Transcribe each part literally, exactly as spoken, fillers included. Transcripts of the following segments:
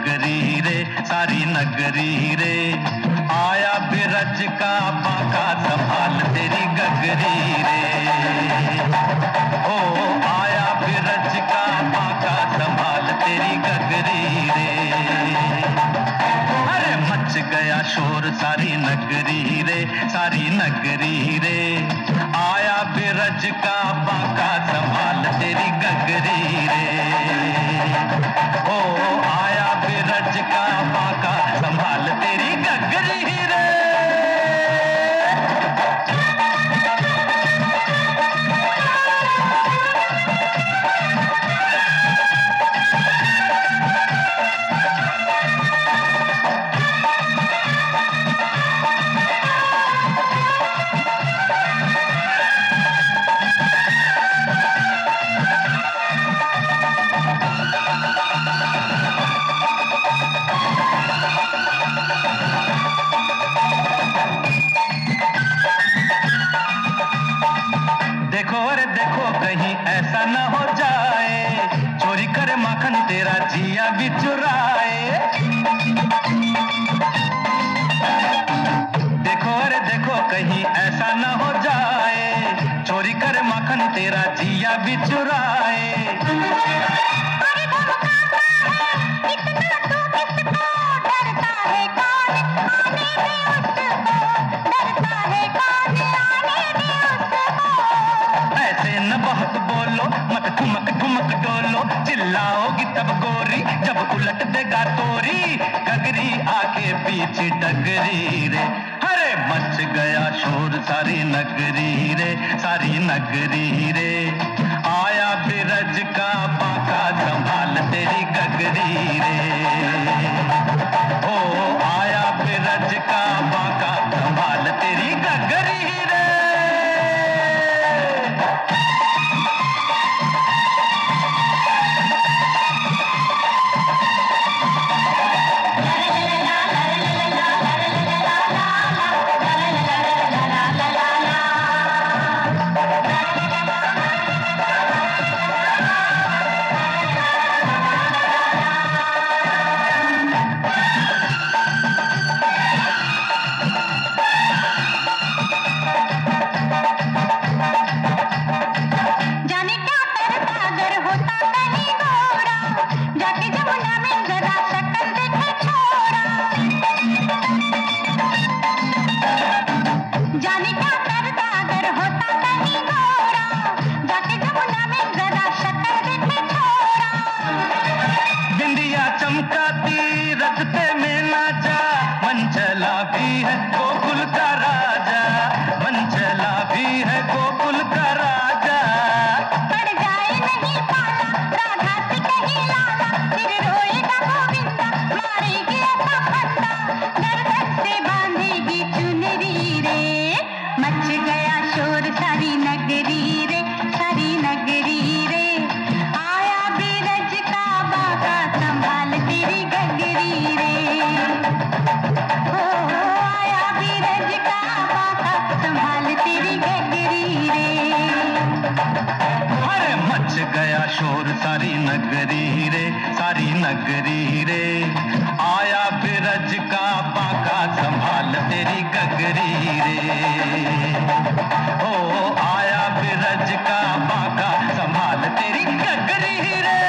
नगरी रे, सारी नगरी रे। आया बिरज का बाका संभाल तेरी गगरी रे। ओ आया बिरज का बाका संभाल तेरी गगरी रे। अरे मच गया शोर सारी नगरी रे, सारी नगरी रे। आया बिरज का बाका संभाल तेरी गगरी रे। ओ आया बिरज का बाका संभाल तेरी गगरी रे। देखो रे देखो कहीं ऐसा न हो जाए, चोरी करे माखन तेरा जिया भी चुराए। देखो रे देखो कहीं ऐसा न हो जाए, चोरी करे माखन तेरा जिया भी चुराए। बहुत बोलो मत ठुमक ठुमक डोलो, चिल्लाओगी तब गोरी जब उलट देगा तोरी गगरी आके बीच डगरी रे। अरे मच गया शोर सारी नगरी रे, सारी नगरी रे। आया बिरज का बाका संभाल तेरी गगरी रे। ओ आया बिरज का बाका संभाल तेरी गगरी रे। चमकाती रखते में नाचा, मंचला भी है गोकुल का राजा, मंचला भी है गोकुल का राजा। पड़ जाए नहीं पाला, राधा से कहीं लाला, फिर रोएगा गोविंदा, मारेगी ऐसा फंदा, गर्दन से बांधेगी चुनरी रे। मच गया शोर सारी नगरी रे, सारी नगरी रे। आया बिरज का बाका संभाल तेरी गगरी रे। ओ आया बिरज का बाका संभाल तेरी गगरी रे। अरे मच गया शोर सारी नगरी रे, सारी नगरी रे। आया बिरज का बाका संभाल तेरी गगरी रे। ओ आया बिरज का बाका संभाल तेरी गगरी रे।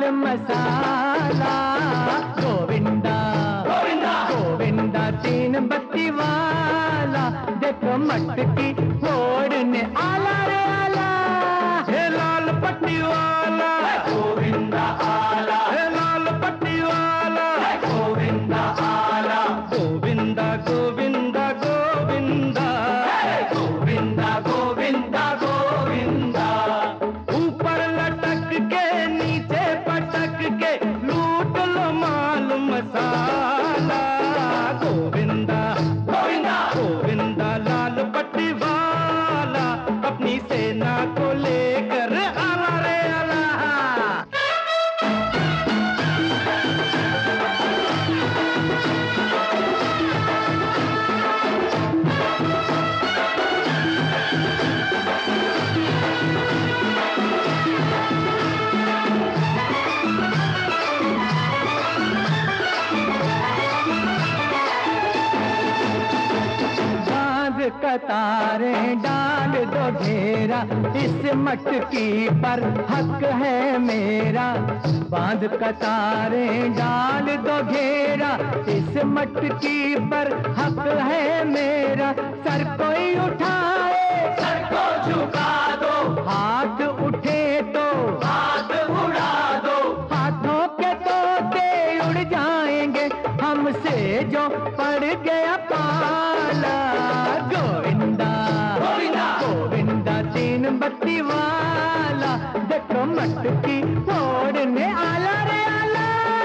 मसाला। गोविंदा गोविंदा गोविंदा तीन बत्ती वाला, देखो मटकी फोड़ने आला रे आला। हे लाल पट्टी वाला गोविंदा आला, हे लाल पट्टी वाला गोविंदा आला। गोविंदा गोविंदा गोविंदा गोविंदा गोविंदा गोविंदा। ऊपर लटक के नीचे पटक के लूट लो माल मसाला। गोविंदा गोविंदा गोविंदा लाल पट्टी वाला, अपनी सेना को लेकर आला रे आला। कतारें डाल दो घेरा, इस मटकी पर हक है मेरा। बांध कतारें डाल दो घेरा, इस मटकी पर हक है मेरा। सर कोई उठाए सर को झुका दो, हाथ उठे तो हाथ उड़ा दो। हाथों के तोते उड़ जाएंगे हमसे जो पड़ गया पाला। गोविंदा गोविंदा गोविंदा तीन बत्ती वाला, देखो मटकी फोड़ने आला रे आला।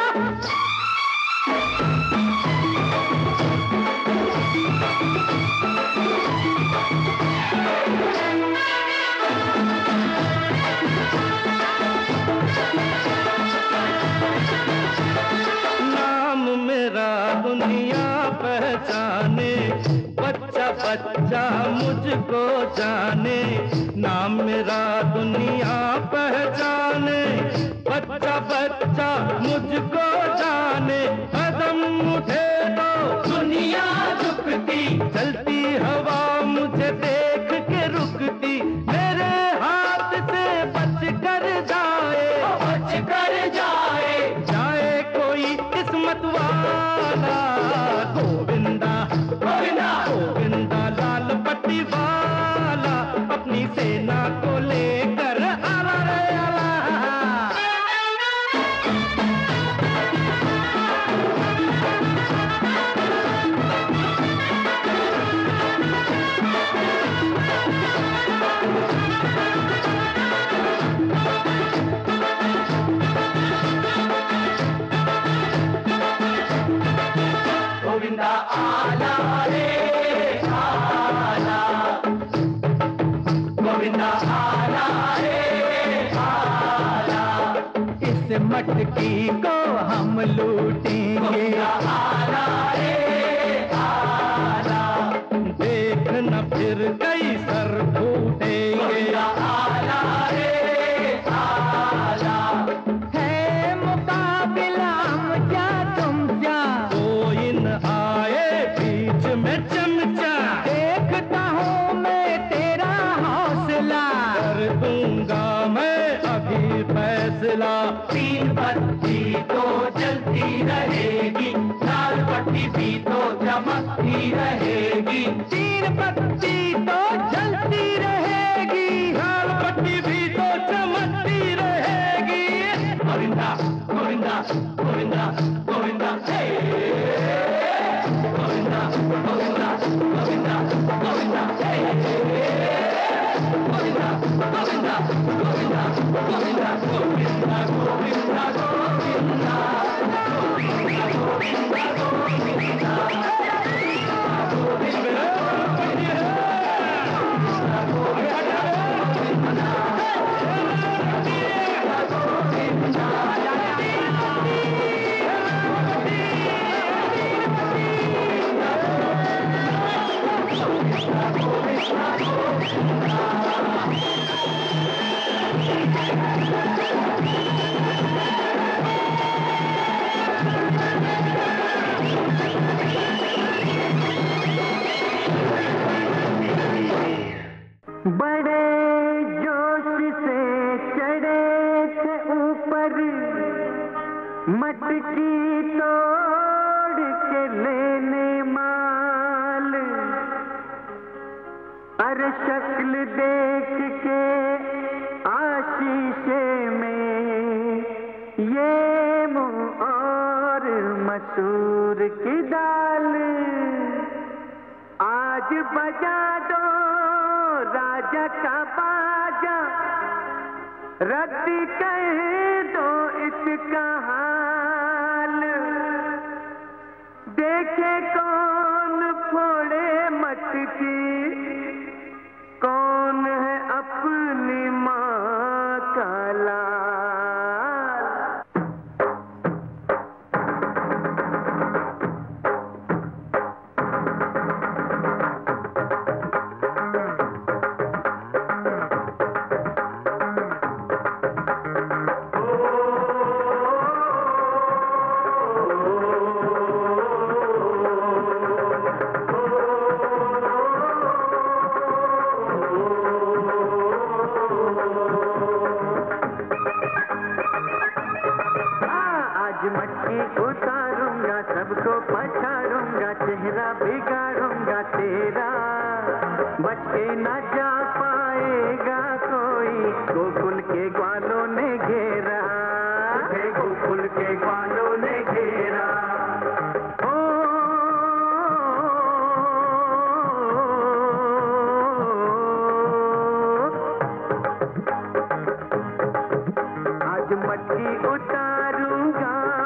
नाम मेरा दुनिया पहचाने, बच्चा बच्चा मुझको जाने। नाम मेरा दुनिया पहचाने, बच्चा बच्चा मुझको जाने। कदम उठे तो दुनिया झुकती, चलती हवा मुझे देख के रुकती। मेरे हाथ से बच कर जाए बच कर जाए जाए कोई किस्मत वाला। गोविंदा गोविंदा गोविंदा लाल पट्टी वाला, अपनी सेना को लेकर आला रे आला। गोविंदा आला रे आला, गोविंदा आला रे आला। इस मटकी को हम लूटेंगे आला रे आला। देखना फिर कई सर फूटेंगे आला रे आला। है मुकाबिला मुझा तुम जा, कोई न आए बीच में चमचा। देखता हूँ मैं तेरा हौसला, कर दूंगा मैं अभी फैसला। तीन बत्ती तो जलती रहेगी, लाल पट्टी भी तो चमकती रहेगी। तीन बत्ती तो जलती रहेगी, लाल पट्टी भी तो चमकती रहेगी। गोविंदा गोविंदा गोविंदा गोविंदा हे गोविंदा गोविंदा गोविंदा गोविंदा हे गोविंदा गोविंदा गोविंदा गोविंदा गोविंदा गोविंदा गोविंदा। बड़े जोश से चढ़े थे ऊपर पर मटकी तोड़ के लेने माल, अरे शक्ल देख के आशीषे में ये मुँह और मसूर की दाल। आज बजा दो राजा का बाजा, रद्द कर दो इसका हाल। देखे कौन फोड़े मटकी, कौन है अपनी माँ का लाल। सबको पछाड़ूंगा, चेहरा बिगाड़ूंगा तेरा, बच के न जा पाएगा कोई। गोकुल के ग्वालों ने घेरा, गोकुल के ग्वालों ने घेरा। ओ, आज मटकी उतारूंगा,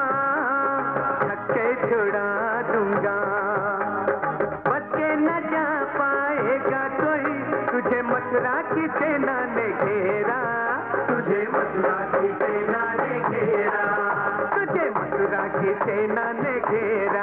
छुड़ा दूंगा, बच के न जा पाएगा कोई। तुझे मथुरा की सेना ने घेरा, तुझे मथुरा की सेना ने घेरा, तुझे मथुरा की सेना ने घेरा।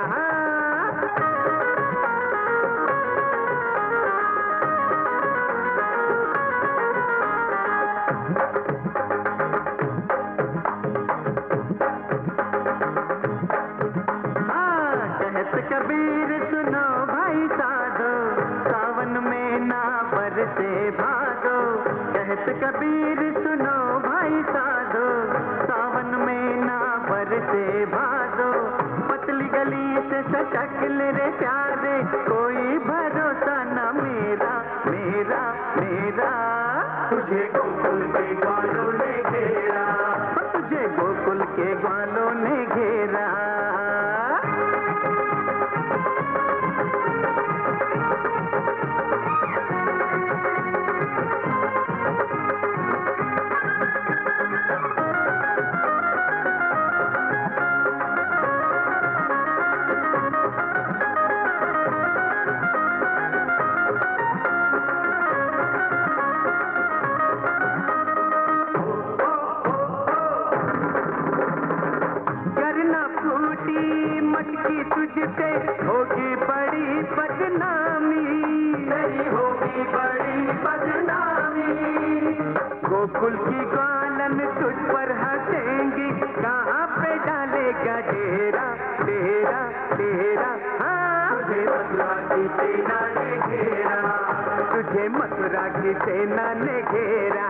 कबीर सुनो भाई साधो, सावन में ना बरसे भादो। कहत कबीर सुनो भाई साधो, सावन में ना बरसे भादो। पतली गली से सटक ले रे प्यारे, कोई भरोसा न मेरा मेरा मेरा। तुझे गोकुल के ग्वालों ने घेरा, तुझे गोकुल के ग्वालों ने घेरा। मटकी तुझसे होगी बड़ी बदनामी, नहीं होगी बड़ी बदनामी। गोकुल की ग्वालन तुझ पर हंसेंगी, कहाँ पे डालेगा डेरा डेरा डेरा। हाँ, तुझे मथुरा की सेना ने घेरा, तुझे मथुरा की सेना ने घेरा।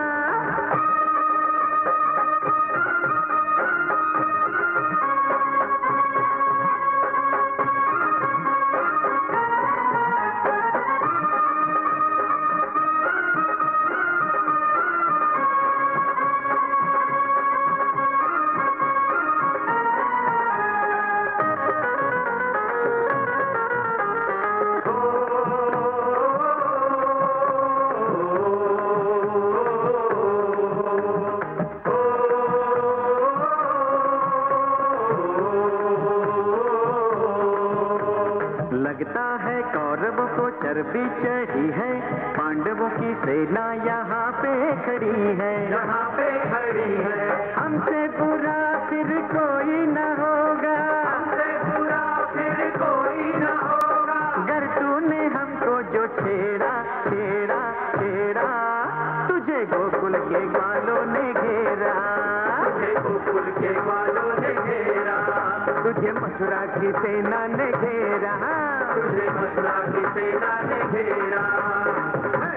लगता है कौरवों को चर्बी चढ़ी है, पांडवों की सेना यहाँ पे खड़ी है, यहाँ पे खड़ी है। हमसे बुरा फिर कोई न होगा, हमसे बुरा फिर कोई न होगा। गर तूने हमको जो छेड़ा छेड़ा छेड़ा, तुझे गोकुल के ग्वालों ने घेरा, तुझे गोकुल के ग्वालों ने घेरा। तुझे मथुरा की सेना ने घेरा, तुझे मथुरा की सेना ने घेरा।